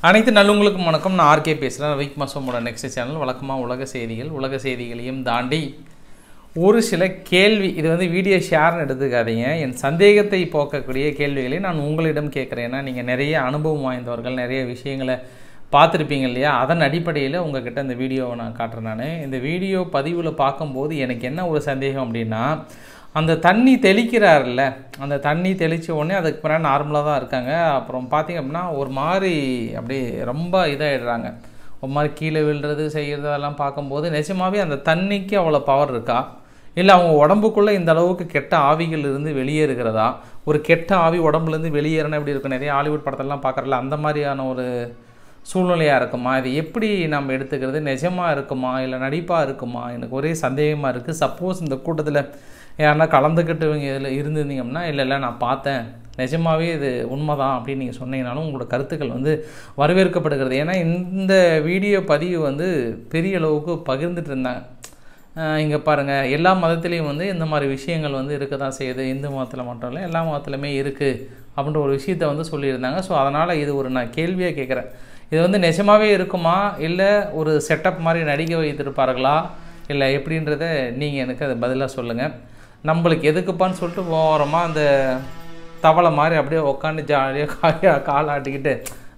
அனைத்து நல்லுங்களுக்கும் வணக்கம். நான் ஆர்கே பேசுகிறேன். ரவிக்குமார் நெக்ஸ்ட் சேனல் வழக்கமாக உலக செய்திகளையும் தாண்டி ஒரு சில கேள்வி, இது வந்து வீடியோ ஷேர்னு எடுத்துக்காதீங்க, என் சந்தேகத்தை போக்கக்கூடிய கேள்விகளை நான் உங்களிடம் கேட்குறேன். ஏன்னா நீங்கள் நிறைய அனுபவம் வாய்ந்தவர்கள், நிறைய விஷயங்களை பார்த்துருப்பீங்க இல்லையா? அதன் அடிப்படையில் உங்ககிட்ட இந்த வீடியோவை நான் காட்டுறேன். நான் இந்த வீடியோ பதிவில் பார்க்கும்போது எனக்கு என்ன ஒரு சந்தேகம் அப்படின்னா, அந்த தண்ணி தெளிக்கிறார்ல, அந்த தண்ணி தெளித்த உடனே அதுக்கு பிறகு நார்மலாக தான் இருக்காங்க. அப்புறம் பார்த்திங்க அப்படின்னா ஒரு மாதிரி அப்படியே ரொம்ப இதாகிடுறாங்க, ஒரு மாதிரி கீழே விழுறது செய்கிறது அதெல்லாம் பார்க்கும்போது நிஜமாகவே அந்த தண்ணிக்கு அவ்வளோ பவர் இருக்கா, இல்லை அவங்க உடம்புக்குள்ளே இந்த அளவுக்கு கெட்ட ஆவிகள் இருந்து வெளியேறுகிறதா? ஒரு கெட்ட ஆவி உடம்புலேருந்து வெளியேறணும் எப்படி இருக்கும்? நிறைய ஹாலிவுட் படத்தெல்லாம் பார்க்குறல, அந்த மாதிரியான ஒரு சூழ்நிலையாக இருக்குமா? இது எப்படி நம்ம எடுத்துக்கிறது? நிஜமாக இருக்குமா இல்லை நடிப்பாக இருக்குமா? எனக்கு ஒரே சந்தேகமாக இருக்குது. சப்போஸ் இந்த கூட்டத்தில் யாருன்னா கலந்துக்கிட்டவங்க இதில் இருந்திருந்தீங்கன்னா, இல்லை நான் பார்த்தேன், நிஜமாகவே இது உண்மைதான் அப்படின்னு நீங்கள் சொன்னீங்கனாலும் உங்களோட கருத்துக்கள் வந்து வரவேற்கப்படுகிறது. ஏன்னா இந்த வீடியோ பதிவு வந்து பெரிய அளவுக்கு பகிர்ந்துட்டு இருந்தாங்க. இங்கே பாருங்கள், எல்லா மதத்துலேயும் வந்து இந்த மாதிரி விஷயங்கள் வந்து இருக்க தான் செய்யுது. இந்து மதத்தில் மட்டும் இல்லை, எல்லா மதத்துலையுமே இருக்குது அப்படின்ற ஒரு விஷயத்தை வந்து சொல்லியிருந்தாங்க. ஸோ அதனால் இது ஒரு நான் கேள்வியாக கேட்குறேன். இது வந்து நிஜமாகவே இருக்குமா, இல்லை ஒரு செட்டப் மாதிரி நடிக்க வைத்திருப்பார்களா, இல்லை எப்படின்றத நீங்கள் எனக்கு அதை பதிலாக சொல்லுங்கள். நம்மளுக்கு எதுக்குப்பான்னு சொல்லிட்டு ஓரமாக அந்த தவளை மாதிரி அப்படியே உட்காந்து ஜாலியாக கால் ஆட்டிக்கிட்டு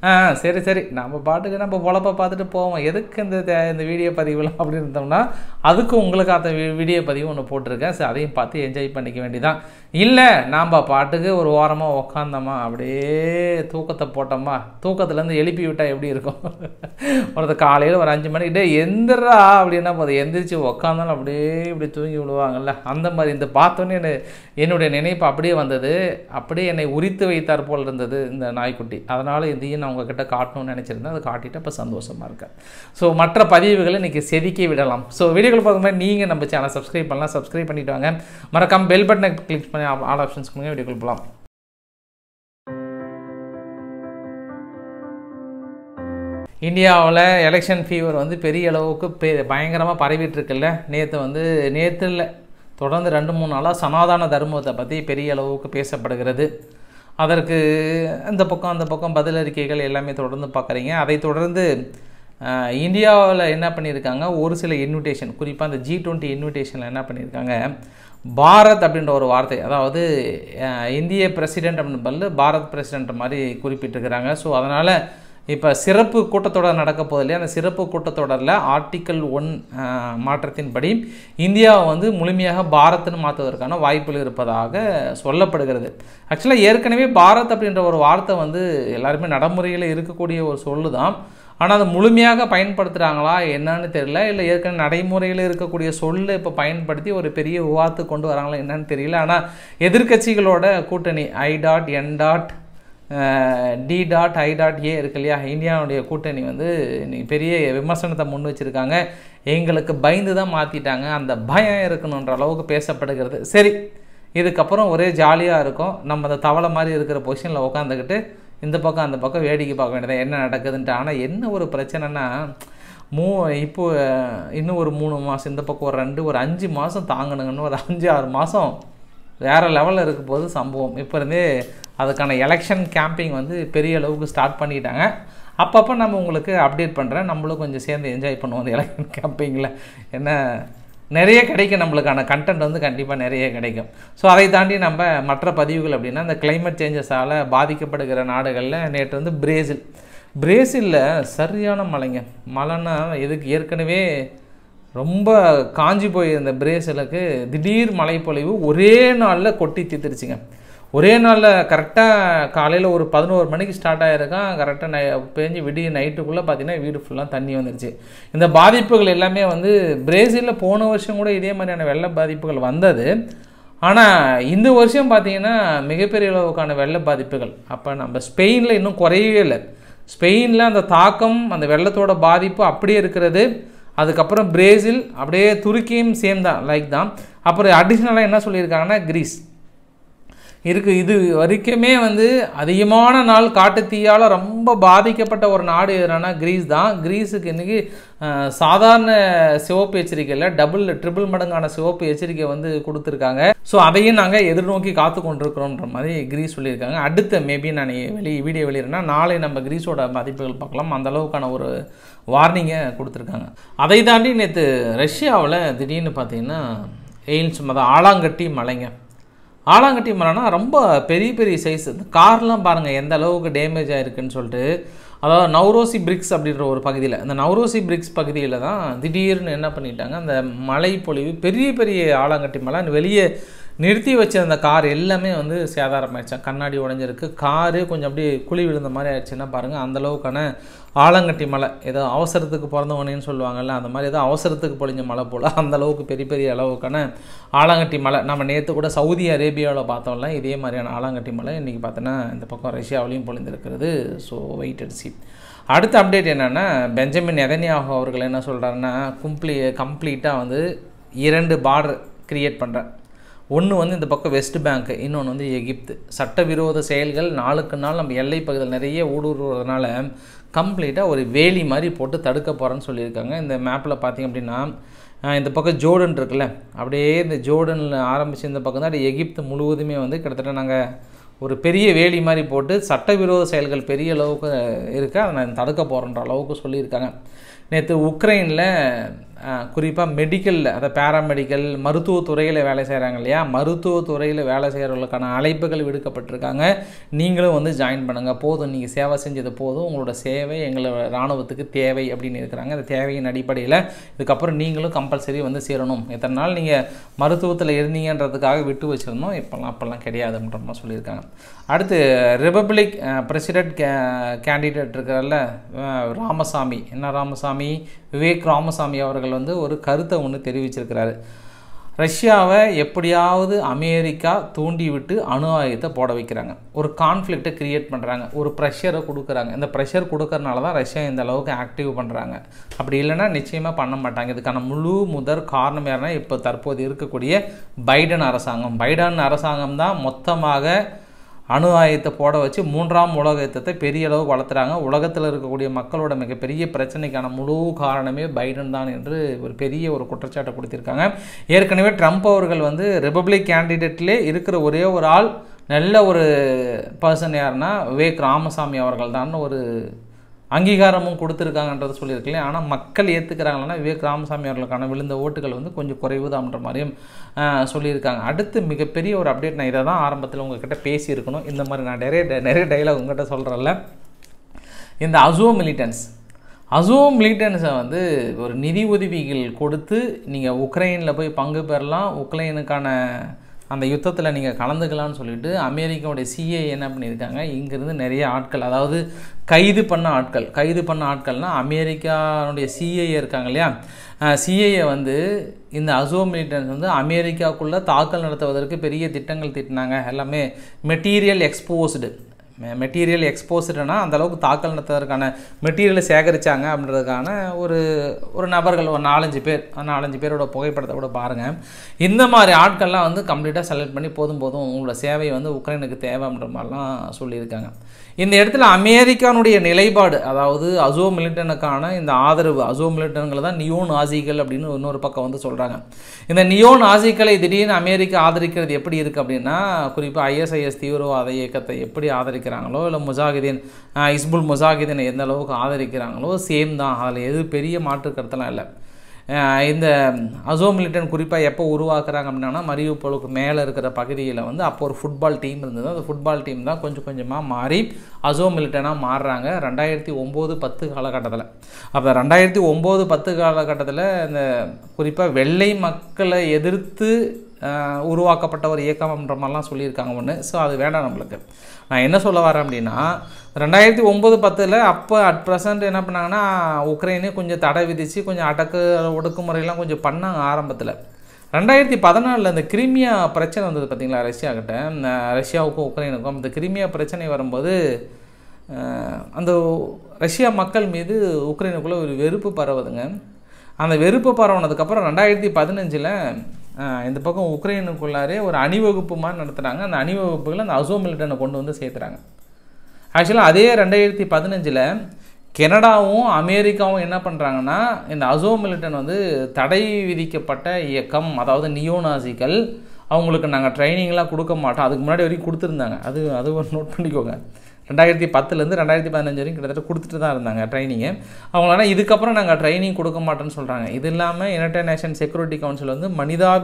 சரி நம்ம பாட்டுக்கு நம்ம பொழப்பை பார்த்துட்டு போவோம், எதுக்கு இந்த வீடியோ பதிவுலாம் அப்படின்னு இருந்தோம்னா, அதுக்கு உங்களுக்கு அந்த வீடியோ பதிவு ஒன்று போட்டிருக்கேன். சரி, அதையும் பார்த்து என்ஜாய் பண்ணிக்க வேண்டியதான். இல்லை நாம் பாட்டுக்கு ஒரு ஓரமாக உக்காந்தோமா, அப்படியே தூக்கத்தை போட்டோமா, தூக்கத்துலேருந்து எழுப்பி விட்டால் எப்படி இருக்கும்? ஒருத்தர் காலையில் ஒரு 5 மணிக்கிட்டே எந்திரா அப்படின்னா போதும், எந்திரிச்சு உக்காந்தாலும் அப்படியே இப்படி தூங்கி விடுவாங்கள்ல, அந்த மாதிரி இந்த பார்த்தோன்னே என்னுடைய நினைப்பு அப்படியே வந்தது. அப்படியே என்னை உரித்து வைத்தார் போல் இருந்தது இந்த நாய்க்குட்டி. அதனால் இதையும் நான் உங்ககிட்ட காட்டணும்னு நினச்சிருந்தேன். அதை காட்டிட்டு இப்போ சந்தோஷமாக இருக்கேன். ஸோ மற்ற பதிவுகளை இன்றைக்கி செதுக்கி விடலாம். ஸோ வீடியோக்கள் பார்க்கும்போது நீங்கள் நம்ம சேனலை சப்ஸ்கிரைப் பண்ணலாம், சப்ஸ்கிரைப் பண்ணிவிட்டு வாங்க. மறக்காம பெல் பட்டனை கிளிக் பண்ணி ஆல் ஆப்ஷன்ஸ் கொடுங்க. வீடியோக்கள் போகலாம். இந்தியாவில் எலெக்ஷன் ஃபீவர் வந்து பெரிய அளவுக்கு பயங்கரமாக பரவிட்டு இருக்குல்ல. நேற்று இல்லை, தொடர்ந்து 2-3 நாளாக சனாதன தர்மத்தை பற்றி பெரிய அளவுக்கு பேசப்படுகிறது. அதற்கு அந்த பக்கம் பதில் அறிக்கைகள் எல்லாமே தொடர்ந்து பார்க்குறீங்க. அதை தொடர்ந்து இந்தியாவில் என்ன பண்ணியிருக்காங்க, ஒரு சில இன்விடேஷன், குறிப்பாக அந்த G20 இன்விடேஷனில் என்ன பண்ணியிருக்காங்க, பாரத் அப்படின்ற ஒரு வார்த்தை, அதாவது இந்திய பிரசிடென்ட் அப்படின்னு பதில் பாரத் பிரசிடென்ட் மாதிரி குறிப்பிட்டிருக்கிறாங்க. ஸோ அதனால் இப்போ சிறப்பு கூட்டத்தொடர் நடக்க போதில்லையே, அந்த சிறப்பு கூட்டத்தொடரில் ஆர்டிக்கல் 1 மாற்றத்தின்படி இந்தியாவை வந்து முழுமையாக பாரத்னு மாற்றுவதற்கான வாய்ப்புகள் இருப்பதாக சொல்லப்படுகிறது. ஆக்சுவலாக ஏற்கனவே பாரத் அப்படின்ற ஒரு வார்த்தை வந்து எல்லாருமே நடைமுறையில் இருக்கக்கூடிய ஒரு சொல்லு தான். ஆனால் அதை முழுமையாக பயன்படுத்துகிறாங்களா என்னன்னு தெரியல, இல்லை ஏற்கனவே நடைமுறையில் இருக்கக்கூடிய சொல்லை இப்போ பயன்படுத்தி ஒரு பெரிய விவாதத்துக்கு கொண்டு வராங்களா என்னன்னு தெரியல. ஆனால் எதிர்க்கட்சிகளோட கூட்டணி I.N.D.I.A இருக்கு இல்லையா, இந்தியாவுடைய கூட்டணி வந்து பெரிய விமர்சனத்தை முன் வச்சுருக்காங்க. எங்களுக்கு பயந்து தான் மாற்றிட்டாங்க, அந்த பயம் இருக்கணுன்ற அளவுக்கு பேசப்படுகிறது. சரி, இதுக்கப்புறம் ஒரே ஜாலியாக இருக்கும். நம்ம அந்த தவளை மாதிரி இருக்கிற பொசிஷனில் உட்காந்துக்கிட்டு இந்த பக்கம் அந்த பக்கம் வேடிக்கை பார்க்க வேண்டியது என்ன நடக்குதுன்ட்டு. ஆனால் என்ன ஒரு பிரச்சனைனா, இப்போ இன்னும் ஒரு 3 மாதம், இந்த பக்கம் ஒரு 5 மாதம் தாங்கணுங்கன்னு, ஒரு 5-6 மாதம் வேறு லெவலில் இருக்க போது சம்பவம். இப்போ இருந்தே அதுக்கான எலெக்ஷன் கேம்பிங் வந்து பெரிய அளவுக்கு ஸ்டார்ட் பண்ணிட்டாங்க. அப்பப்போ நம்ம உங்களுக்கு அப்டேட் பண்ணுறேன். நம்மளும் கொஞ்சம் சேர்ந்து என்ஜாய் பண்ணுவோம் அந்த எலெக்ஷன் கேம்பிங்கில். என்ன நிறைய கிடைக்கும், நம்மளுக்கான கண்டென்ட் வந்து கண்டிப்பாக நிறைய கிடைக்கும். ஸோ அதை தாண்டி நம்ம மற்ற பதிவுகள் அப்படின்னா, இந்த கிளைமேட் சேஞ்சஸால் பாதிக்கப்படுகிற நாடுகளில் நேற்று வந்து பிரேசிலில் சரியான மழைன்னா எதுக்கு ஏற்கனவே ரொம்ப காஞ்சி போயிருந்த பிரேசிலுக்கு திடீர் மழைப்பொழிவு ஒரே நாளில் கொட்டி தீர்த்துருச்சுங்க. ஒரே நாளில் கரெக்டாக காலையில் ஒரு 11 மணிக்கு ஸ்டார்ட் ஆகிருக்கான். கரெக்டாக பேஞ்சு விடிய நைட்டுக்குள்ளே பார்த்தீங்கன்னா வீடு ஃபுல்லாக தண்ணி வந்துருச்சு. இந்த பாதிப்புகள் எல்லாமே வந்து பிரேசிலில் போன வருஷம் கூட இதே மாதிரியான வெள்ள பாதிப்புகள் வந்தது. ஆனால் இந்த வருஷம் பார்த்திங்கன்னா மிகப்பெரிய அளவுக்கான வெள்ள பாதிப்புகள். அப்போ நம்ம ஸ்பெயினில் இன்னும் குறையவே இல்லை. ஸ்பெயினில் அந்த தாக்கம், அந்த வெள்ளத்தோட பாதிப்பு அப்படியே இருக்கிறது. அதுக்கப்புறம் பிரேசில், அப்படியே துருக்கியும் சேம் தான், லைக் தான். அப்புறம் அடிஷ்னலாக என்ன சொல்லியிருக்காங்கன்னா, இருக்குது. இது வரைக்குமே வந்து அதிகமான நாள் காட்டுத்தீயால் ரொம்ப பாதிக்கப்பட்ட ஒரு நாடு எதுனா கிரீஸ் தான். கிரீஸுக்கு இன்றைக்கி சாதாரண சிவப்பு எச்சரிக்கையில் ட்ரிபிள் மடங்கான சிவப்பு எச்சரிக்கை வந்து கொடுத்துருக்காங்க. ஸோ அதையும் நாங்கள் எதிர்நோக்கி காத்து கொண்டிருக்கிறோன்ற மாதிரி கிரீஸ் சொல்லியிருக்காங்க. அடுத்த மேபி நான் வீடியோ வெளியிடறேன்னா நாளை நம்ம கிரீஸோட மதிப்புகள் பார்க்கலாம். அந்த அளவுக்கான ஒரு வார்னிங்கை கொடுத்துருக்காங்க. அதை தாண்டி நேற்று ரஷ்யாவில் திடீர்னு பார்த்தீங்கன்னா ஆலாங்கட்டி மலைங்க. ஆலாங்கட்டி மலைனா ரொம்ப பெரிய பெரிய சைஸ். இந்த கார்லாம் பாருங்கள் எந்த அளவுக்கு டேமேஜ் ஆகிருக்குன்னு சொல்லிட்டு. அதாவது நவ்ரோசி பிரிக்ஸ் அப்படின்ற ஒரு பகுதியில், அந்த நவ்ரோசி பிரிக்ஸ் பகுதியில் தான் திடீர்னு என்ன பண்ணிட்டாங்க, அந்த மலை பொழிவு பெரிய பெரிய ஆலாங்கட்டி மலை வெளியே நிறுத்தி வச்ச அந்த கார் எல்லாமே வந்து சேதாரமாயிடுச்சான். கண்ணாடி உடஞ்சிருக்கு, காரு கொஞ்சம் அப்படியே குழி விழுந்த மாதிரி ஆயிடுச்சுன்னா பாருங்கள். அந்தளவுக்கான ஆலங்கட்டி மலை, ஏதோ அவசரத்துக்கு பிறந்தவனேன்னு சொல்லுவாங்கள்ல, அந்த மாதிரி ஏதோ அவசரத்துக்கு பொழிஞ்ச மலை போல் அந்தளவுக்கு பெரிய பெரிய அளவுக்கான ஆலங்கட்டி மலை. நம்ம நேற்று கூட சவுதி அரேபியாவில் பார்த்தோம்ல இதே மாதிரியான ஆலங்கட்டி மலை இன்றைக்கி பார்த்தோன்னா இந்த பக்கம் ரஷ்யாவிலையும் பொழிந்திருக்கிறது. So wait and see. அடுத்த அப்டேட் என்னென்னா, பெஞ்சமின் நெதன்யாஹூ அவர்கள் என்ன சொல்கிறாருன்னா, கம்ப்ளீட்டாக வந்து 2 பார்டர் க்ரியேட் பண்ணுறேன். ஒன்று வந்து இந்த பக்கம் வெஸ்ட் பேங்க், இன்னொன்று வந்து எகிப்து. சட்டவிரோத செயல்கள் நாளுக்கு நாள் நம்ம எல்லை பகுதியில் நிறைய ஊடுருவதுனால கம்ப்ளீட்டாக ஒரு வேலி மாதிரி போட்டு தடுக்க போகிறேன்னு சொல்லியிருக்காங்க. இந்த மேப்பில் பார்த்திங்க அப்படின்னா இந்த பக்கம் ஜோர்டன் இருக்குல்ல, அப்படியே இந்த ஜோர்டனில் ஆரம்பித்து இந்த பக்கம் தான் அப்படியே எகிப்து முழுவதுமே வந்து கிட்டத்தட்ட நாங்கள் ஒரு பெரிய வேலி மாதிரி போட்டு சட்டவிரோத செயல்கள் பெரிய அளவுக்கு இருக்குது, அதை நான் தடுக்க போகிறேன்ற அளவுக்கு சொல்லியிருக்காங்க. நேற்று உக்ரைனில் குறிப்பாக மெடிக்கலில், அதை பேராமெடிக்கல் மருத்துவத்துறையில் வேலை செய்கிறாங்க இல்லையா, மருத்துவத்துறையில் வேலை செய்கிறவர்களுக்கான அழைப்புகள் விடுக்கப்பட்டிருக்காங்க. நீங்களும் வந்து ஜாயின் பண்ணுங்கள், போதும் நீங்கள் சேவை செஞ்சது போதும், உங்களோட சேவை எங்களோட இராணுவத்துக்கு தேவை அப்படின்னு இருக்கிறாங்க. அந்த தேவையின் அடிப்படையில் இதுக்கப்புறம் நீங்களும் கம்பல்சரி வந்து சேரணும். எத்தனை நாள் நீங்கள் மருத்துவத்தில் இருந்தீங்கன்றதுக்காக விட்டு வச்சுருந்தோம், அப்போல்லாம் கிடையாதுன்ற மாதிரி சொல்லியிருக்காங்க. அடுத்து ரிபப்ளிக் பிரசிடென்ட் கேண்டிடேட் இருக்கிறல்ல ராமசாமி, என்ன ராமசாமி, விவேக் ராமசாமி அவர்கள் வந்து ஒரு கருத்தை ஒன்று தெரிவிச்சிருக்கிறாரு. ரஷ்யாவை எப்படியாவது அமெரிக்கா தூண்டி விட்டு அணு ஆயுதத்தை போட வைக்கிறாங்க, ஒரு கான்ஃப்ளிக்டை க்ரியேட் பண்ணுறாங்க, ஒரு ப்ரெஷரை கொடுக்குறாங்க. இந்த ப்ரெஷர் கொடுக்கறனால தான் ரஷ்யா இந்த அளவுக்கு ஆக்டிவ் பண்ணுறாங்க. அப்படி இல்லைன்னா நிச்சயமாக பண்ண மாட்டாங்க. இதுக்கான முதற் காரணம் யாருன்னா இப்போ தற்போது இருக்கக்கூடிய பைடன் அரசாங்கம் தான் மொத்தமாக அணு ஆயுதத்தை போட வச்சு 3ஆம் உலக யுத்தத்தை பெரிய அளவுக்கு வளர்த்துறாங்க. உலகத்தில் இருக்கக்கூடிய மக்களோட மிகப்பெரிய பிரச்சனைக்கான முழு காரணமே பைடன் தான் என்று ஒரு பெரிய ஒரு குற்றச்சாட்டை கொடுத்திருக்காங்க. ஏற்கனவே ட்ரம்ப் அவர்கள் வந்து ரிபப்ளிக் கேண்டிடேட்லே இருக்கிற ஒரே ஒரு ஆள் நல்ல ஒரு பர்சன் யாருன்னா விவேக் ராமசாமி அவர்கள் தான் ஒரு அங்கீகாரமும் கொடுத்துருக்காங்கன்றது சொல்லியிருக்கல. ஆனால் மக்கள் ஏற்றுக்கிறாங்கன்னா விவேக் ராமசாமி அவர்களுக்கான விழுந்த ஓட்டுகள் வந்து கொஞ்சம் குறைவு தான்ன்ற மாதிரியும் சொல்லியிருக்காங்க. அடுத்து மிகப்பெரிய ஒரு அப்டேட், நான் இதை தான் ஆரம்பத்தில் உங்கள்கிட்ட பேசியிருக்கணும். இந்த மாதிரி நான் நிறைய டைலாக் உங்கள்கிட்ட சொல்கிறேன்ல. இந்த அசோ மிலிட்டன்ஸை வந்து ஒரு நிதி உதவிகள் கொடுத்து நீங்கள் உக்ரைனில் போய் பங்கு பெறலாம், உக்ரைனுக்கான அந்த யுத்தத்தில் நீங்கள் கலந்துக்கலாம்னு சொல்லிட்டு அமெரிக்காவுடைய சிஏ என்ன பண்ணியிருக்காங்க, இங்கேருந்து நிறைய ஆட்கள், அதாவது கைது பண்ண ஆட்கள்னால் அமெரிக்காவுடைய சிஏஏ இருக்காங்க இல்லையா, சிஏஏ வந்து இந்த அசோ மிலிட்டன்ஸ் வந்து அமெரிக்காவுக்குள்ளே தாக்கல் நடத்துவதற்கு பெரிய திட்டங்கள் தீட்டினாங்க. எல்லாமே மெட்டீரியல் எக்ஸ்போஸ்டுனா அந்தளவுக்கு தாக்கல் நடத்துவதற்கான மெட்டீரியலை சேகரித்தாங்க அப்படின்றதுக்கான ஒரு நபர்கள், ஒரு 4-5 பேரோட புகைப்படத்தை கூட பாருங்கள். இந்த மாதிரி ஆட்கள்லாம் வந்து கம்ப்ளீட்டாக செலக்ட் பண்ணி போதும் உங்களோட சேவை வந்து உக்ரைனுக்கு தேவை அப்படின்ற மாதிரிலாம் சொல்லியிருக்காங்க. இந்த இடத்துல அமெரிக்கானுடைய நிலைப்பாடு, அதாவது அசோ மிலிட்டனுக்கான இந்த ஆதரவு, அசோ மிலிட்டன்களை தான் நியோ நாசிகள் அப்படின்னு இன்னொரு பக்கம் வந்து சொல்கிறாங்க. இந்த நியோ நாசிகளை திடீர்னு அமெரிக்கா ஆதரிக்கிறது எப்படி இருக்குது அப்படின்னா, குறிப்பாக ஐஎஸ்ஐஎஸ் தீவிரவாத இயக்கத்தை எப்படி ஆதரிக்கிறாங்களோ, இல்லை இஸ்புல் முஜாஹிதீனை எந்த அளவுக்கு ஆதரிக்கிறாங்களோ சேம் தான். அதில் எது பெரிய மாற்று கருத்தெல்லாம் இல்லை. இந்த அசோ மிலிட்டன் குறிப்பாக எப்போ உருவாக்குறாங்க அப்படின்னா, மரியுபோலுக்கு மேலே இருக்கிற பகுதியில் வந்து அப்போ ஒரு ஃபுட்பால் டீம் இருந்தது. அந்த ஃபுட்பால் டீம் தான் கொஞ்சம் கொஞ்சமாக மாறி அசோ மிலிட்டனாக மாறுறாங்க 2009-10 காலகட்டத்தில். அப்போ 2009-10 காலகட்டத்தில் இந்த குறிப்பாக வெள்ளை மக்களை எதிர்த்து உருவாக்கப்பட்ட ஒரு இயக்கம்ன்ற மாதிரிலாம் சொல்லியிருக்காங்க ஒன்று. ஸோ அது வேண்டாம் நம்மளுக்கு. நான் என்ன சொல்ல வரேன் அப்படின்னா, 2009-10 அப்போ அட் ப்ரெசண்ட் என்ன பண்ணாங்கன்னா, உக்ரைனே கொஞ்சம் தடை விதித்து கொஞ்சம் ஒடுக்குமுறையெல்லாம் கொஞ்சம் பண்ணாங்க ஆரம்பத்தில். 2014 இந்த கிரிமியா பிரச்சனை வந்தது பார்த்திங்களா ரஷ்யாக்கிட்ட, ரஷ்யாவுக்கும் உக்ரைனுக்கும். அந்த கிரிமியா பிரச்சனை வரும்போது அந்த ரஷ்யா மக்கள் மீது உக்ரைனுக்குள்ளே ஒரு வெறுப்பு பரவுதுங்க. அந்த வெறுப்பு பரவுனதுக்கப்புறம் 2015 இந்த பக்கம் உக்ரைனுக்குள்ளாரே ஒரு அணிவகுப்பு மாதிரி நடத்துகிறாங்க. அந்த அணிவகுப்புகளை அந்த அசோ மிலிட்டனை கொண்டு வந்து சேர்த்துறாங்க. ஆக்சுவலாக அதே 2015 கனடாவும் அமெரிக்காவும் என்ன பண்ணுறாங்கன்னா, இந்த அசோ மிலிட்டன் வந்து தடை விதிக்கப்பட்ட இயக்கம், அதாவது நியோநாசிகள், அவங்களுக்கு நாங்கள் ட்ரைனிங்லாம் கொடுக்க மாட்டோம். அதுக்கு முன்னாடி வரைக்கும் கொடுத்துருந்தாங்க. அது ஒரு நோட் பண்ணிக்கோங்க. 2010 2015 வரைக்கும் கிட்டத்தட்ட கொடுத்துட்டு தான் இருந்தாங்க ட்ரைனிங்கு. அவங்களால இதுக்கப்புறம் நாங்கள் ட்ரைனிங் கொடுக்க மாட்டோன்னு சொல்கிறாங்க. இது இல்லாமல் யுனைடெட் நேஷன் செக்யூரிட்டி கவுன்சில் வந்து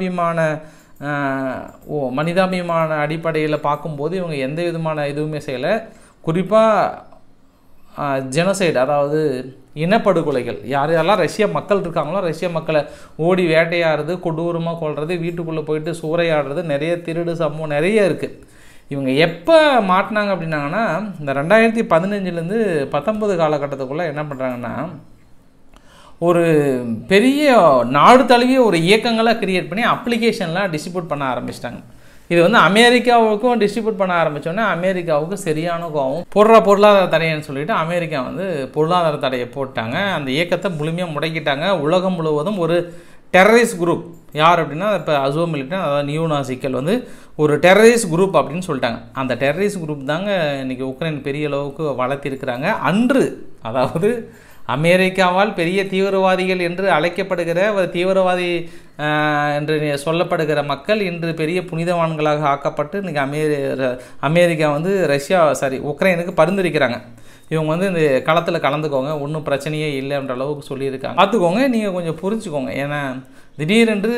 மனிதாபிமான அடிப்படையில் பார்க்கும்போது இவங்க எந்த விதமான இதுவுமே செய்யலை. குறிப்பாக ஜெனோசைடு, அதாவது இனப்படுகொலைகள், யாரெல்லாம் ரஷ்ய மக்கள் இருக்காங்களோ ரஷ்ய மக்களை ஓடி வேட்டையாடுறது, கொடூரமாக கொள்வது, வீட்டுக்குள்ளே போயிட்டு சூறையாடுறது, நிறைய திருடு சம்பவம் நிறைய இருக்குது. இவங்க எப்போ மாட்டினாங்க அப்படின்னாங்கன்னா, இந்த 2015 19 காலகட்டத்துக்குள்ளே என்ன பண்ணுறாங்கன்னா, ஒரு பெரிய நாடு தழுவிய ஒரு இயக்கங்களாக கிரியேட் பண்ணி அப்ளிகேஷன்லாம் டிஸ்ட்ரிபியூட் பண்ண ஆரம்பிச்சிட்டாங்க. இது வந்து அமெரிக்காவுக்கும் டிஸ்ட்ரிபியூட் பண்ண ஆரம்பித்தோன்னே அமெரிக்காவுக்கு சரியான கோவம். பொருளாதார தடைன்னு சொல்லிட்டு அமெரிக்கா வந்து பொருளாதார தடையை போட்டாங்க. அந்த இயக்கத்தை முழுமையாக முடக்கிட்டாங்க. உலகம் முழுவதும் ஒரு டெரரிஸ்ட் குரூப், யார் அப்படின்னா இப்போ அசோ மிலிட்டன், அதாவது நியோநாசிக்கல் வந்து ஒரு டெரரிஸ்ட் குரூப் அப்படின்னு சொல்லிட்டாங்க. அந்த டெரரிஸ்ட் குரூப் தாங்க இன்றைக்கி உக்ரைன் பெரிய அளவுக்கு வளர்த்திருக்கிறாங்க. அன்று, அதாவது அமெரிக்காவால் பெரிய தீவிரவாதிகள் என்று அழைக்கப்படுகிற ஒரு தீவிரவாதி என்று சொல்லப்படுகிற மக்கள் இன்று பெரிய புனிதவான்களாக ஆக்கப்பட்டு இன்றைக்கி அமெரிக்கா வந்து உக்ரைனுக்கு பரிந்துரைக்கிறாங்க. இவங்க வந்து இந்த களத்தில் கலந்துக்கோங்க, ஒன்றும் பிரச்சனையே இல்லைன்ற அளவுக்கு சொல்லியிருக்காங்க. பார்த்துக்கோங்க, நீங்கள் கொஞ்சம் புரிஞ்சுக்கோங்க. ஏன்னா திடீரென்று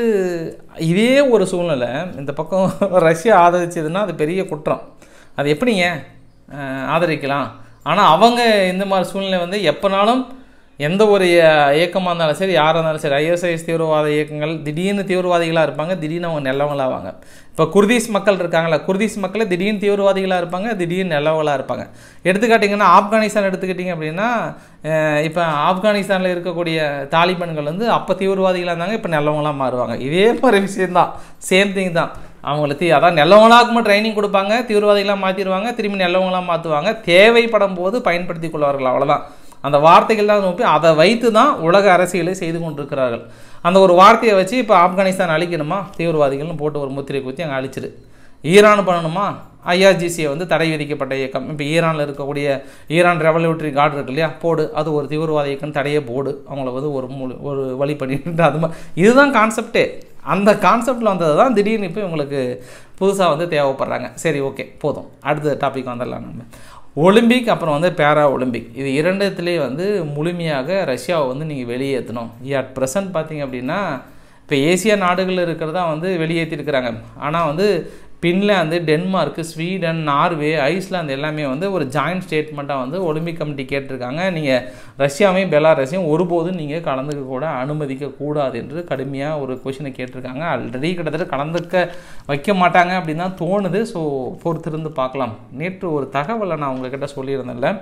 இதே ஒரு சூழ்நிலை இந்த பக்கம் ரஷ்யா ஆதரிச்சதுன்னா அது பெரிய குற்றம். அது எப்படிங்க ஆதரிக்கலாம்? ஆனால் அவங்க இந்த மாதிரி சூழ்நிலை வந்து எப்போனாலும் எந்த ஒரு இயக்கமாக இருந்தாலும் சரி, யாராக இருந்தாலும் சரி, ஐஎஸ்ஐஎஸ் தீவிரவாத இயக்கங்கள் திடீர்னு தீவிரவாதிகளாக இருப்பாங்க, திடீர்னு அவங்க நல்லவங்களாவாங்க. இப்போ குர்திஸ் மக்கள் இருக்காங்களா, குர்திஸ் மக்களே திடீர்னு தீவிரவாதிகளாக இருப்பாங்க, திடீர்னு நல்லவங்களாக இருப்பாங்க. எடுத்துக்காட்டிங்கன்னா ஆப்கானிஸ்தான் எடுத்துக்கிட்டிங்க அப்படின்னா, இப்போ ஆப்கானிஸ்தானில் இருக்கக்கூடிய தாலிபான்கள் வந்து அப்போ தீவிரவாதிகளாக இருந்தாங்க, இப்போ நல்லவங்களாக மாறுவாங்க. இதே மாதிரி விஷயந்தான், சேம் திங் தான். அவங்களுக்கு அதான் நல்லவங்களாக ட்ரைனிங் கொடுப்பாங்க, தீவிரவாதிகளாக மாற்றிடுவாங்க, திரும்பி நல்லவங்களாக மாற்றுவாங்க, தேவைப்படும் போது பயன்படுத்தி கொள்வார்கள், அவ்வளோதான். அந்த வார்த்தைகள் தான் நோக்கி அதை வைத்து தான் உலக அரசியலை செய்து கொண்டிருக்கிறார்கள். அந்த ஒரு வார்த்தையை வச்சு இப்போ ஆப்கானிஸ்தான் அழிக்கணுமா, தீவிரவாதிகள்னு போட்டு ஒரு முத்திரை குத்தி அங்கே அழிச்சிடு. ஈரான் பண்ணணுமா, ஐஆர்ஜிசியை வந்து தடை விதிக்கப்பட்ட இயக்கம். இப்போ ஈரானில் இருக்கக்கூடிய ஈரான் ரெவல்யூட்டரி கார்டு இருக்கு இல்லையா, போடு, அது ஒரு தீவிரவாத இயக்கம், தடையே போடு, அவங்கள வந்து ஒரு வழி பண்ணிட்டு அது மாதிரி. இதுதான் கான்செப்டே. அந்த கான்செப்டில் வந்தது தான் திடீர்னு இப்போ இவங்களுக்கு புதுசாக வந்து தேவைப்படுறாங்க. சரி, ஓகே, போதும். அடுத்த டாபிக் வந்துடலாம். நம்ம ஒலிம்பிக், அப்புறம் வந்து பேரா ஒலிம்பிக், இது இரண்டுத்துலேயே வந்து முழுமையாக ரஷ்யாவை வந்து நீங்கள் வெளியேற்றணும். அட் ப்ரெசன்ட் பார்த்திங்க அப்படின்னா இப்போ ஏசியா நாடுகள் இருக்கிறதா வந்து வெளியேற்றிருக்கிறாங்க. ஆனால் வந்து Finland, Denmark, Sweden, Norway, Iceland எல்லாமே வந்து ஒரு ஜாயிண்ட் ஸ்டேட்மெண்ட்டாக வந்து ஒலிம்பிக் கமிட்டி கேட்டிருக்காங்க. நீங்கள் ரஷ்யாவையும் பெலாரஸையும் ஒருபோதும் நீங்கள் கலந்துக்க கூட அனுமதிக்கக்கூடாது என்று கடுமையாக ஒரு கொஷினை கேட்டிருக்காங்க. ஆல்ரெடி கிட்டத்தட்ட கலந்துக்க வைக்க மாட்டாங்க அப்படின்னு தான் தோணுது. ஸோ பொறுத்திருந்து பார்க்கலாம். நேற்று ஒரு தகவலை நான் உங்கள்கிட்ட சொல்லியிருந்தேன்ல,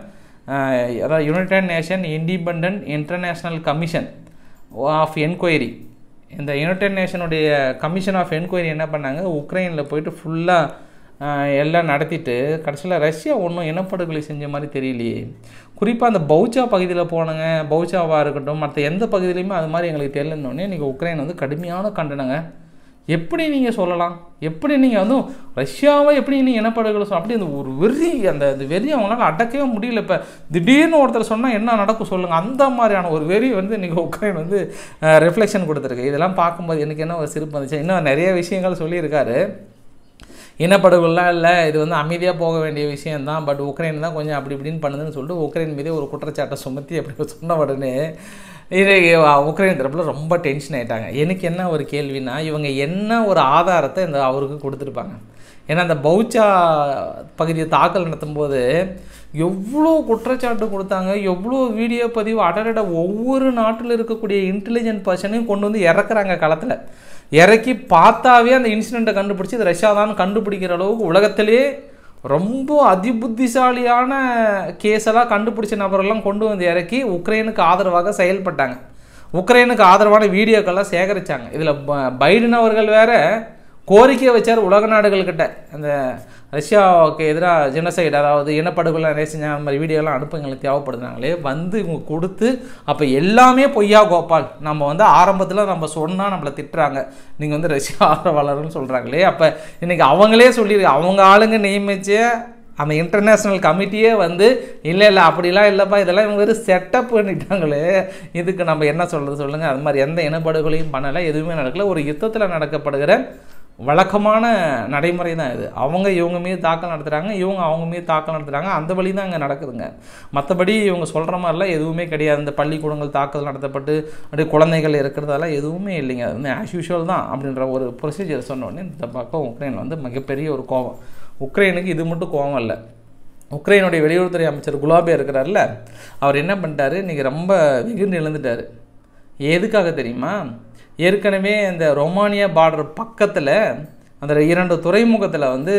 அதாவது united nation independent international commission of enquiry, இந்த யுனைடெட் நேஷனுடைய கமிஷன் ஆஃப் என்கொயரி என்ன பண்ணாங்க, உக்ரைனில் போயிட்டு ஃபுல்லாக எல்லாம் நடத்திட்டு கடைசியில் ரஷ்யா ஒன்றும் இனப்படுகொலை செஞ்ச மாதிரி தெரியலையே. குறிப்பாக அந்த பௌச்சா பகுதியில் போனாங்க, பௌச்சாவாக இருக்கட்டும், மற்ற எந்த பகுதியிலையுமே அது மாதிரி எங்களுக்கு தெரியலன்னொடனே இன்றைக்கி உக்ரைன் வந்து கடுமையான கண்டனங்க. எப்படி நீங்கள் சொல்லலாம், எப்படி நீங்கள் வந்து ரஷ்யாவை எப்படி நீங்கள் இனப்படுகொலை அப்படி அந்த ஒரு வெறி, அந்த வெறி அவங்களால அடக்கவே முடியல. இப்போ திடீர்னு ஒருத்தர் சொன்னால் என்ன நடக்கும் சொல்லுங்கள், அந்த மாதிரியான ஒரு வெறி வந்து இன்றைக்கி உக்ரைன் வந்து ரிஃப்ளெக்ஷன் கொடுத்துருக்கு. இதெல்லாம் பார்க்கும்போது எனக்கு என்ன ஒரு சிரிப்பு வந்துச்சு. இன்னும் நிறைய விஷயங்கள் சொல்லியிருக்காரு. இனப்படுகொலாம் இல்லை, இது வந்து அமைதியாக போக வேண்டிய விஷயந்தான், பட் உக்ரைன் தான் கொஞ்சம் அப்படி இப்படின்னு பண்ணுதுன்னு சொல்லிட்டு உக்ரைன் மீதே ஒரு குற்றச்சாட்டை சுமத்தி அப்படி சொன்ன உடனே இது உக்ரைன் தரப்பில் ரொம்ப டென்ஷன் ஆகிட்டாங்க. எனக்கு என்ன ஒரு கேள்வினா, இவங்க என்ன ஒரு ஆதாரத்தை இந்த அவருக்கு கொடுத்துருப்பாங்க. ஏன்னா அந்த பௌச்சா பகுதியை தாக்கல் நடத்தும் போது எவ்வளோ குற்றச்சாட்டு கொடுத்தாங்க, எவ்வளோ வீடியோ பதிவு அடரட ஒவ்வொரு நாட்டில் இருக்கக்கூடிய இன்டெலிஜென்ட் பர்சனையும் கொண்டு வந்து இறக்குறாங்க களத்தில். இறக்கி பார்த்தாவே அந்த இன்சிடெண்ட்டை கண்டுபிடிச்சி இது ரஷ்யா தான் கண்டுபிடிக்கிற அளவுக்கு உலகத்திலே ரொம்ப அதிபுத்திசாலியான கேஸெல்லாம் கண்டுபிடிச்ச நபரெல்லாம் கொண்டு வந்து இறக்கி உக்ரைனுக்கு ஆதரவாக செயல்பட்டாங்க. உக்ரைனுக்கு ஆதரவான வீடியோக்கெல்லாம் சேகரித்தாங்க. இதில் பைடன் அவர்கள் வேறு கோரிக்கை வச்சார் உலக நாடுகள்கிட்ட. அந்த ரஷ்யாவுக்கு எதிராக ஜெனோசைடு, அதாவது இனப்படுகொலை நிறைய செஞ்சாங்க, அந்த மாதிரி வீடியோலாம் அனுப்புங்களுக்கு தேவைப்படுறாங்களே வந்து இவங்க கொடுத்து, அப்போ எல்லாமே பொய்யா கோபால், நம்ம வந்து ஆரம்பத்தில் நம்ம சொன்னால் நம்மளை திட்டுறாங்க, நீங்கள் வந்து ரஷ்யா ஆதரவாளர்னு சொல்கிறாங்களே, அப்போ இன்றைக்கி அவங்களே சொல்லியிருக்கு, அவங்க ஆளுங்க நியமிச்ச அந்த இன்டர்நேஷ்னல் கமிட்டியே வந்து இல்லை அப்படிலாம் இல்லைப்பா, இதெல்லாம் இவங்க வெறும் செட்டப் பண்ணிட்டாங்களே, இதுக்கு நம்ம என்ன சொல்கிறது சொல்லுங்கள். அது மாதிரி எந்த இனப்படுகொலையும் பண்ணலை, எதுவுமே நடக்கலை. ஒரு யுத்தத்தில் நடக்கப்படுகிற வழக்கமான நடைமுறை தான் இது. அவங்க இவங்க மீது தாக்கல் நடத்துகிறாங்க, இவங்க அவங்க மீது தாக்கல் நடத்துகிறாங்க, அந்த வழி தான் இங்கே நடக்குதுங்க. மற்றபடி இவங்க சொல்கிற மாதிரிலாம் எதுவுமே கிடையாது. இந்த பள்ளிக்கூடங்கள் தாக்கல் நடத்தப்பட்டு அப்படியே குழந்தைகள் இருக்கிறதெல்லாம் எதுவுமே இல்லைங்க. அது வந்து ஆஸ் யூஷுவல் தான் அப்படின்ற ஒரு ப்ரொசீஜர் சொன்னோடனே இந்த பக்கம் உக்ரைன் வந்து மிகப்பெரிய ஒரு கோபம். உக்ரைனுக்கு இது மட்டும் கோபம் இல்லை, உக்ரைனுடைய வெளியுறவுத்துறை அமைச்சர் குலாபே இருக்கிறார்ல, அவர் என்ன பண்ணிட்டாரு, இன்றைக்கி ரொம்ப வெகுண்டு எழுந்துட்டார். எதுக்காக தெரியுமா? ஏற்கனவே இந்த ரொமானியா பார்டர் பக்கத்தில் அந்த 2 துறைமுகத்தில் வந்து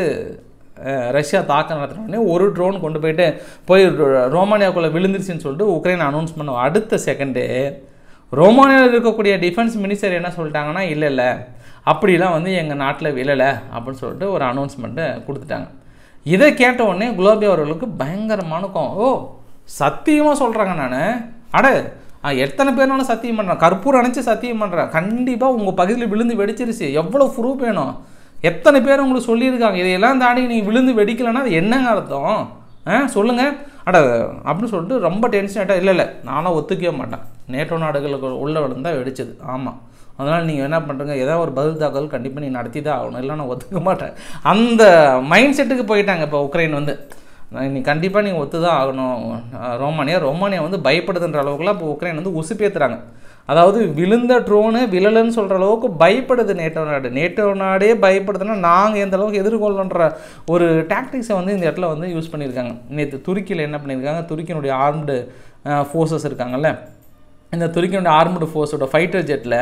ரஷ்யா தாக்கம் நடத்தினோடனே ஒரு ட்ரோன் கொண்டு போய் ரோமானியாவுக்குள்ளே விழுந்துருச்சுன்னு சொல்லிட்டு உக்ரைன் அனௌன்ஸ் பண்ண அடுத்த செகண்டே ரோமானியாவில் இருக்கக்கூடிய டிஃபென்ஸ் மினிஸ்டர் என்ன சொல்லிட்டாங்கன்னா, இல்லை அப்படிலாம் வந்து எங்கள் நாட்டில் விழலை அப்படின்னு சொல்லிட்டு ஒரு அனௌன்ஸ்மெண்ட்டை கொடுத்துட்டாங்க. இதை கேட்ட உடனே குலாபி அவர்களுக்கு பயங்கரமான கோவம். ஓ, சத்தியமாக சொல்கிறாங்க, நான் எத்தனை பேர்னாலும் சத்தியம் பண்ணுறேன், கற்பூரம் அணைச்சி சத்தியம் பண்ணுறேன், கண்டிப்பாக உங்கள் பகுதியில் விழுந்து வெடிச்சிருச்சு, எவ்வளோ ப்ரூஃப் வேணும், எத்தனை பேர் உங்களுக்கு சொல்லியிருக்காங்க, இதையெல்லாம் தாண்டி நீங்கள் விழுந்து வெடிக்கலைன்னா அது என்னங்க அர்த்தம் சொல்லுங்கள் அப்படின்னு சொல்லிட்டு ரொம்ப டென்ஷன் ஆகிட்டா. இல்லை நானும் ஒத்துக்கவே மாட்டேன், நேட்டோ நாடுகளுக்கு உள்ள விழுந்தால் வெடிச்சது, ஆமாம், அதனால் நீங்கள் என்ன பண்ணுறங்க, ஏதாவது ஒரு பதில் தாக்கல் கண்டிப்பாக நீங்கள் நடத்தி தான் ஆகணும், இல்லை நான் ஒத்துக்க மாட்டேன். அந்த மைண்ட் செட்டுக்கு போயிட்டாங்க இப்போ உக்ரைன் வந்து. நீ கண்டிப்பாக நீங்கள் ஒத்து தான் ஆகணும். ரோமானியா வந்து பயப்படுதுன்ற அளவுக்குலாம் இப்போ உக்ரைன் வந்து உசுப்பேற்றுறாங்க. அதாவது விழுந்த ட்ரோனு விழலைன்னு சொல்கிற அளவுக்கு பயப்படுது நேட்டோ நாடே பயப்படுதுன்னா நாங்கள் எந்த அளவுக்கு எதிர்கொள்ளன்ற ஒரு டாக்டிக்ஸை வந்து இந்த இடத்துல வந்து யூஸ் பண்ணியிருக்காங்க. நேற்று துருக்கியில் என்ன பண்ணியிருக்காங்க, துருக்கியினுடைய ஆர்ம்டு ஃபோர்ஸஸ் இருக்காங்கல்ல, இந்த துருக்கியினுடைய ஆர்ம்டு ஃபோர்ஸோட ஃபைட்டர் ஜெட்டில்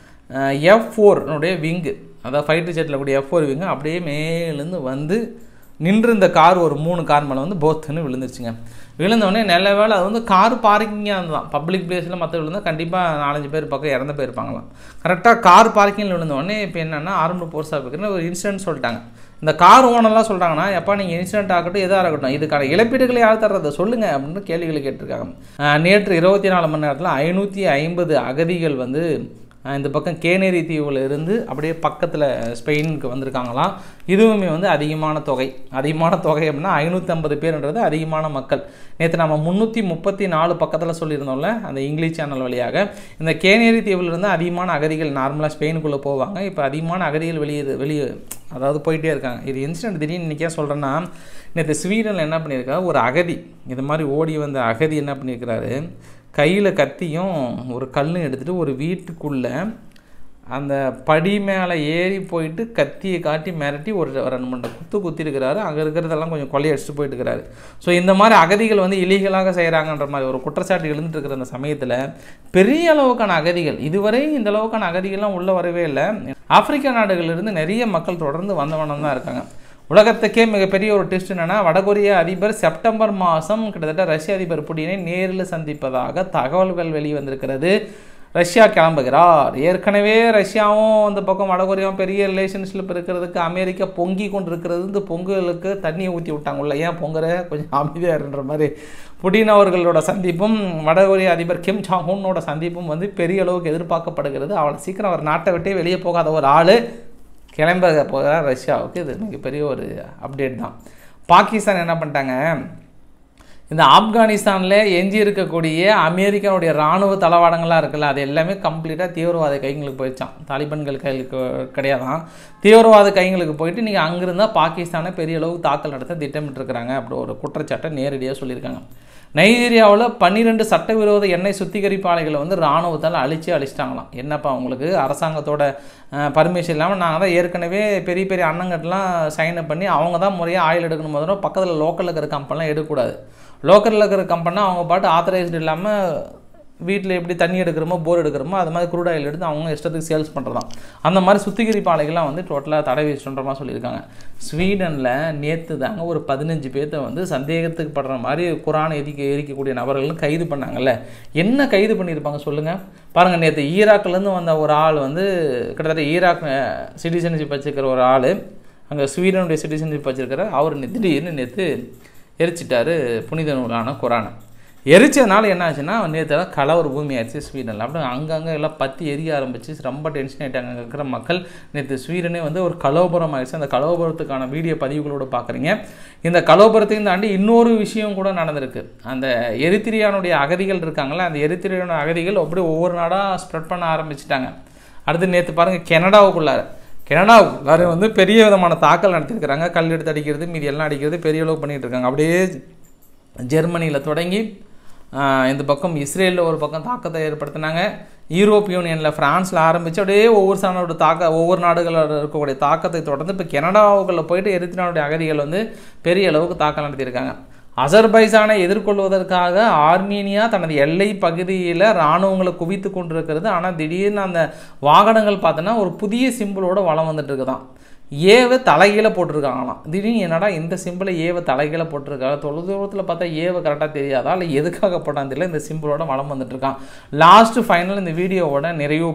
F4 விங்கு, அதாவது ஃபைட்டர் ஜெட்டில் கூடிய F4 விங்கு அப்படியே மேலேருந்து வந்து நின்று இந்த கார் ஒரு 3 கார் மேலே வந்து போத்துன்னு விழுந்துருச்சுங்க. விழுந்தோடனே நல்ல வேலை அது வந்து கார் பார்க்கிங்காக இருந்தான், பப்ளிக் பிளேஸில் மற்ற விழுந்தால் கண்டிப்பாக 4-5 பேர் பக்கம் இறந்து போயிருப்பாங்களாம். கரெக்டாக கார் பார்க்கிங்கில் விழுந்தோடனே இப்போ என்னென்னா ஆர்ம்டு ஃபோர்ஸாக இருக்குன்னு ஒரு இன்சிடென்ட் சொல்லிட்டாங்க. இந்த கார் ஓனர்லாம் சொல்கிறாங்கன்னா, எப்போ நீங்கள் இன்சிடென்ட் ஆகட்டும் எதாக இருக்கட்டும், இதுக்கான இழப்பீடுகளை யார் தர்றதை சொல்லுங்கள் அப்படின்னு கேள்விகளை கேட்டிருக்காங்க. நேற்று 24 மணி நேரத்தில் 550 அகதிகள் வந்து இந்த பக்கம் கேனரி தீவில் இருந்து அப்படியே பக்கத்தில் ஸ்பெயினுக்கு வந்திருக்காங்களாம். இதுவுமே வந்து அதிகமான தொகை அப்படின்னா 550 பேர்ன்றது அதிகமான மக்கள். நேற்று நம்ம 334 பக்கத்தில் சொல்லியிருந்தோம்ல அந்த இங்கிலீஷ் சேனல் வழியாக, இந்த கேனரி தீவிலிருந்து அதிகமான அகதிகள் நார்மலாக ஸ்பெயினுக்குள்ளே போவாங்க. இப்போ அதிகமான அகதிகள் வெளியே அதாவது போயிட்டே இருக்காங்க. இது இன்சிடென்ட் திடீர்னு இன்றைக்கே சொல்கிறேன்னா, நேற்று ஸ்வீடனில் என்ன பண்ணியிருக்கா, ஒரு அகதி இது மாதிரி ஓடி வந்த அகதி என்ன பண்ணியிருக்கிறாரு, கையில் கத்தியும் ஒரு கல்லும் எடுத்துகிட்டு ஒரு வீட்டுக்குள்ளே அந்த படி மேலே ஏறி போயிட்டு கத்தியை காட்டி மிரட்டி ஒரு 2-3 குத்திருக்கிறாரு. அங்கே இருக்கிறதெல்லாம் கொஞ்சம் கொள்ளையடிச்சிட்டு போயிட்டு இருக்கிறாரு. ஸோ இந்த மாதிரி அகதிகள் வந்து இலீகலாக செய்கிறாங்கன்ற மாதிரி ஒரு குற்றச்சாட்டு எழுந்துட்டு இருக்கிற அந்த சமயத்தில் பெரிய அளவுக்கான அகதிகள், இதுவரை இந்த அளவுக்கான அகதிகள்லாம் உள்ளே வரவே இல்லை. ஆப்பிரிக்கா நாடுகளிலிருந்து நிறைய மக்கள் தொடர்ந்து வந்தவனம் தான் இருக்காங்க. உலகத்துக்கே மிகப்பெரிய ஒரு டெஸ்ட் என்னென்னா, வடகொரிய அதிபர் செப்டம்பர் மாதம் கிட்டத்தட்ட ரஷ்ய அதிபர் புடினை நேரில் சந்திப்பதாக தகவல்கள் வெளிவந்திருக்கிறது. ரஷ்யா கிளம்புகிறார். ஏற்கனவே ரஷ்யாவும் அந்த பக்கம் வடகொரியாவும் பெரிய ரிலேஷன்ஷிப் இருக்கிறதுக்கு அமெரிக்கா பொங்கி கொண்டு இருக்கிறது. இந்த பொங்கலுக்கு தண்ணியை ஊற்றி விட்டாங்கல்ல, ஏன் பொங்குற கொஞ்சம் அமைதியாக இருன்ற மாதிரி புடின் அவர்களோட சந்திப்பும் வடகொரிய அதிபர் கிம் ஜாங் உன்னோட சந்திப்பும் வந்து பெரிய அளவுக்கு எதிர்பார்க்கப்படுகிறது. அவளை சீக்கிரம் அவர் நாட்டை விட்டே வெளியே போகாத ஒரு ஆள் கிளம்ப போகிறார் ரஷ்யாவுக்கு. இது மிகப்பெரிய ஒரு அப்டேட் தான். பாகிஸ்தான் என்ன பண்ணிட்டாங்க, இந்த ஆப்கானிஸ்தானில் எஞ்சி இருக்கக்கூடிய அமெரிக்காவுடைய இராணுவ தளவாடங்கள்லாம் இருக்குல்ல, அது எல்லாமே கம்ப்ளீட்டாக தீவிரவாத கைங்களுக்கு போயிடுச்சான். தாலிபான்கள் கைகளுக்கு கிடையாதான், தீவிரவாத கைங்களுக்கு போயிட்டு நீங்கள் அங்கிருந்தால் பாகிஸ்தானை பெரிய அளவுக்கு தாக்கல் நடத்த திட்டமிட்டுருக்கிறாங்க அப்படி ஒரு குற்றச்சாட்டை நேரடியாக சொல்லியிருக்காங்க. நைஜீரியாவில் 12 சட்டவிரோத எண்ணெய் சுத்திகரிப்பு ஆலைகளை வந்து இராணுவத்தால் அழிச்சிட்டாங்களாம். என்னப்பா உங்களுக்கு அரசாங்கத்தோட பர்மிஷன் இல்லாமல் நாங்கள் தான் ஏற்கனவே பெரிய பெரிய அண்ணங்கட்டெலாம் சைன் அப் பண்ணி அவங்க தான் முறையாக ஆயில் எடுக்கணும் போதும் பக்கத்தில் லோக்கலில் இருக்கிற கம்பெனிலாம் எடுக்கக்கூடாது. லோக்கலில் இருக்கிற கம்பெனினா அவங்க பாட்டு ஆத்தரைஸ்டு இல்லாமல் வீட்டில் எப்படி தண்ணி எடுக்கிறோமோ போர் எடுக்கிறோமோ அது மாதிரி க்ரூட் ஆயில் எடுத்து அவங்க இஷ்டத்துக்கு சேல்ஸ் பண்ணுறதான். அந்த மாதிரி சுத்திகரிப்பு ஆலைகள்லாம் வந்து டோட்டலாக தடை வச்சுன்ற மாதிரி சொல்லியிருக்காங்க. ஸ்வீடனில் நேற்று தாங்க ஒரு 15 பேர்த்த வந்து சந்தேகத்துக்கு படுற மாதிரி குரானை எரிக்கக்கூடிய நபர்களும் கைது பண்ணாங்கல்ல. என்ன கைது பண்ணியிருப்பாங்க சொல்லுங்கள். பாருங்கள், நேற்று ஈராக்லேருந்து வந்த ஒரு ஆள் வந்து கிட்டத்தட்ட ஈராக் சிட்டிசன்ஷிப் வச்சுருக்கிற ஒரு ஆள் அங்கே ஸ்வீடனுடைய சிட்டிசன்ஷிப் வச்சுருக்கிற அவர் திடீர்னு நேற்று எரிச்சிட்டாரு புனித நூலான குரானை. எரிச்சதுனால என்ன ஆச்சுன்னா நேற்று கலவர பூமி ஆயிடுச்சு ஸ்வீடனில். அப்படி அங்கங்கே எல்லாம் பற்றி எரிய ஆரம்பிச்சு ரொம்ப டென்ஷன் ஆகிட்டாங்க அங்கே இருக்கிற மக்கள். நேற்று ஸ்வீடனே வந்து ஒரு கலவரம் ஆயிடுச்சு. அந்த கலவரத்துக்கான வீடியோ பதிவுகளோடு பார்க்குறீங்க. இந்த கலவரத்தையும் தாண்டி இன்னொரு விஷயம் கூட நடந்திருக்கு. அந்த எரித்திரியானுடைய அகதிகள் இருக்காங்களே, அந்த எரித்திரியான அகதிகள் அப்படி ஒவ்வொரு நாடாக ஸ்ப்ரெட் பண்ண ஆரம்பிச்சிட்டாங்க. அடுத்து நேற்று பாருங்கள், கனடாவுக்குள்ளார வந்து பெரிய விதமான தாக்கல் நடத்திருக்கிறாங்க. கல் எடுத்து அடிக்கிறது, மீதி எல்லாம் அடிக்கிறது, பெரிய அளவு பண்ணிகிட்டு இருக்காங்க. அப்படியே ஜெர்மனியில் தொடங்கி இந்த பக்கம் இஸ்ரேலில் ஒரு பக்கம் தாக்கத்தை ஏற்படுத்தினாங்க. யூரோப் யூனியனில் ஃப்ரான்ஸில் ஆரம்பித்து அப்படியே ஒவ்வொரு நாடுகளில் இருக்கக்கூடிய தாக்கத்தை தொடர்ந்து இப்போ கனடாவுக்குள்ளே போயிட்டு எரித்திரியானுடைய அகதிகள் வந்து பெரிய அளவுக்கு தாக்கல் நடத்தியிருக்காங்க. அசர்பைஜானை எதிர்கொள்வதற்காக ஆர்மீனியா தனது எல்லை பகுதியில் இராணுவங்களை குவித்து கொண்டிருக்கிறது. ஆனால் திடீர்னு அந்த வாகனங்கள் பார்த்தோன்னா ஒரு புதிய சிம்பிளோட வளம் வந்துட்டு இருக்குதான். ஏவை தலைகீழ போட்டிருக்காங்களாம். திடீர்னு என்னடா இந்த சிம்பிளை ஏவை தலைகீழ போட்டிருக்காங்க, தொலைதூரத்தில் பார்த்தா ஏவை கரெக்டாக தெரியாதா இல்லை எதுக்காக போட்டான்னு தெரியல, இந்த சிம்பிளோட வளம் வந்துட்டுருக்கான். லாஸ்ட்டு ஃபைனல் இந்த வீடியோவோட நிறைவு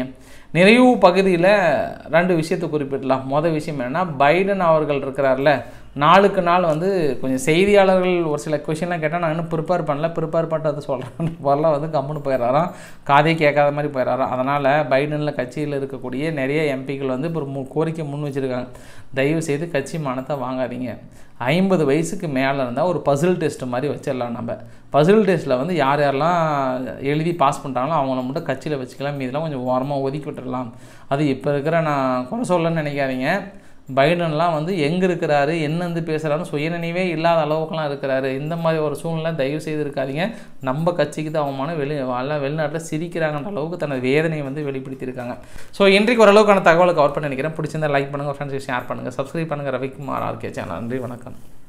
பகுதியில் 2 விஷயத்தை குறிப்பிடலாம். மொதல் விஷயம் என்னென்னா, பைடன் அவர்கள் இருக்கிறார்ல, நாளுக்கு நாள் வந்து கொஞ்சம் செய்தியாளர்கள் ஒரு சில கொஷின்லாம் கேட்டால் நான் இன்னும் ப்ரிப்பேர் பண்ணுறது சொல்கிறேன் வரலாம் வந்து கம்முன்னு போயிடறாராம், காதே கேட்காத மாதிரி போயிடறாராம். அதனால் பைடனில் கட்சியில் இருக்கக்கூடிய நிறைய எம்பிக்கள் வந்து ஒரு கோரிக்கை முன் வச்சுருக்காங்க. தயவு செய்து கட்சி மானத்தை வாங்காதீங்க. 50 வயசுக்கு மேலே இருந்தால் ஒரு பசில் டெஸ்ட் மாதிரி வச்சிடலாம். நம்ம பசில் டெஸ்ட்டில் வந்து யாரெல்லாம் எழுதி பாஸ் பண்ணுறாங்களோ அவங்கள மட்டும் கட்சியில் வச்சுக்கலாம், இதெல்லாம் கொஞ்சம் ஓரமாக ஒதுக்கி விட்டுடலாம். அது இப்போ இருக்கிற, நான் குறை சொல்லன்னு நினைக்காதீங்க, பைடன்லாம் வந்து எங்கே இருக்கிறாரு, என்னந்து பேசுகிறாருன்னு சுயநினைவே இல்லாத அளவுக்குலாம் இருக்கிறாரு. இந்த மாதிரி ஒரு சூழ்நிலை தயவு செய்து இருக்காதிங்க. நம்ம கட்சிக்கு தான் அவமான வெளிநாட்டில் சிரிக்கிறாங்கன்ற அளவுக்கு தனது வேதனையை வந்து வெளிப்படுத்தியிருக்காங்க. ஸோ இன்றைக்கு ஓரளவுக்கான தகவலை கவர் பண்ண நினைக்கிறேன். பிடிச்சிருந்தா லைக் பண்ணுங்கள், ஃப்ரெண்ட்ஸுக்கு ஷேர் பண்ணுங்கள், சப்ஸ்கிரைப் பண்ணுங்கள் ரவிக்குமார் ஆர்கே சேனல். நன்றி, வணக்கம்.